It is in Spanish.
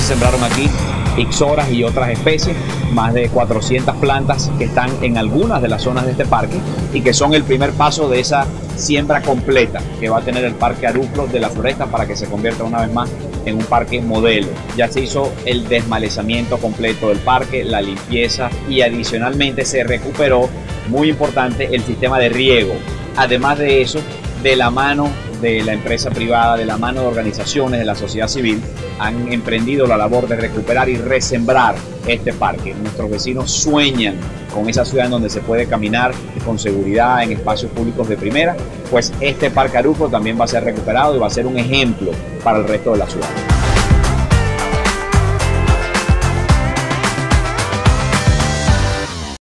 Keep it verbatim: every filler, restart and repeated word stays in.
sembraron aquí ixoras y otras especies, más de cuatrocientas plantas que están en algunas de las zonas de este parque y que son el primer paso de esa siembra completa que va a tener el Parque Aruflo de la Floresta para que se convierta una vez más en un parque modelo. Ya se hizo el desmalezamiento completo del parque, la limpieza y adicionalmente se recuperó, muy importante, el sistema de riego. Además de eso, de la mano de la empresa privada, de la mano de organizaciones de la sociedad civil, han emprendido la labor de recuperar y resembrar este parque. Nuestros vecinos sueñan con esa ciudad en donde se puede caminar con seguridad en espacios públicos de primera, pues este Parque Aruflo también va a ser recuperado y va a ser un ejemplo para el resto de la ciudad.